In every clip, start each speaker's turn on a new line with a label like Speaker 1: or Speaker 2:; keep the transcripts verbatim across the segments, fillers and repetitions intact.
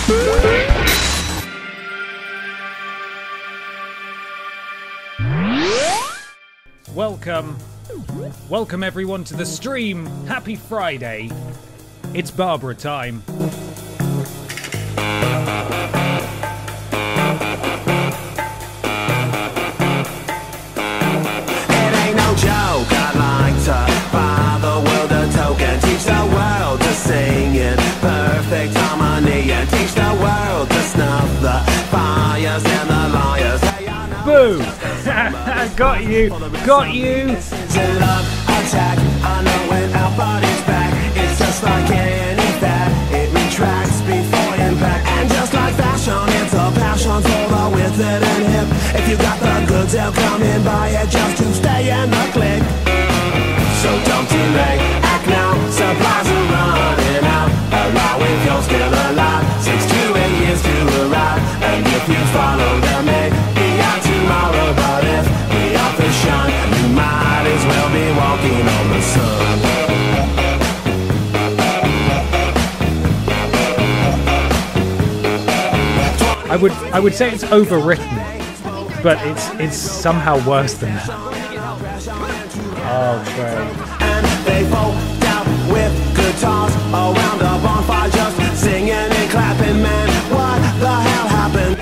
Speaker 1: Welcome. Welcome everyone to the stream. Happy Friday. It's Barbara time.
Speaker 2: Joke, I'd like to buy the world a token, teach the world to sing in perfect harmony, and teach the world to snuff the fires and the liars.
Speaker 1: Boo! Got you! Got you!
Speaker 2: Love attack, I know when our body's back. It's just like any fat, it retracts before impact. And just like fashion, it's a passion for the with it and hip. If you got the goods, they'll come and buy it just to stay in the click. So don't delay, act now, supplies are running out. Allow if you're still alive, six to eight years to arrive. And if you follow them, may be out tomorrow. But if we are the shine, you might as well be walking on the sun.
Speaker 1: I would I would say it's overwritten, but it's it's somehow worse than that. Oh, great.
Speaker 2: And they fold out with guitars around a bonfire, just singing and clapping. Man, what the hell happened?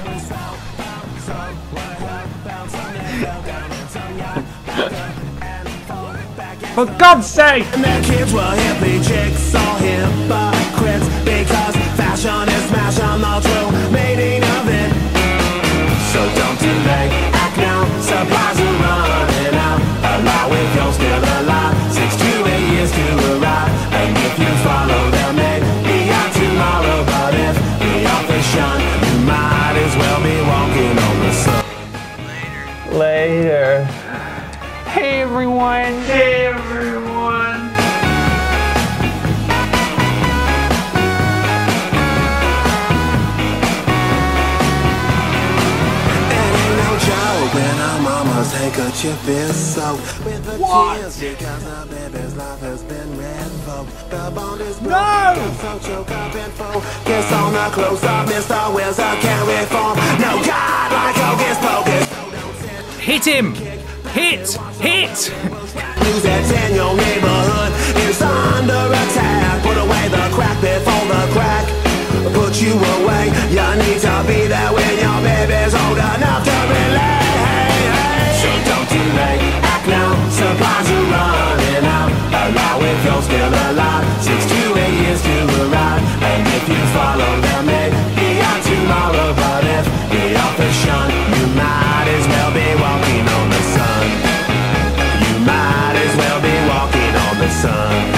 Speaker 1: For God's sake!
Speaker 2: And their kids were hippie chicks or hypocrites, because fashion is smash on the true meaning of it. So don't delay, act now, supplies are running out. Allow if you're still alive, six to eight years to arrive. And if you follow them, may be out tomorrow. But if we are the shine, you might as well be walking on the sun.
Speaker 3: Later. Hey everyone! Hey everyone!
Speaker 2: When our mama's handkerchief is soaked with the tears because the baby's life has been revoked. The bond is broken,
Speaker 1: No!
Speaker 2: so choke up and focus on the close up. Mister Wilson can't reform. No God like Hocus Pocus.
Speaker 1: Hit him! Hit! Hit!
Speaker 2: News that's in your neighborhood is under attack. Put away the crack before the crack put you away. You need to be there when your baby's old enough to relate. So don't delay, act now, supplies are running out. Allow if you're still alive, six to eight years to arrive. And if you follow them, may be out tomorrow. But if we are the shine, you might as well be walking on the sun. You might as well be walking on the sun.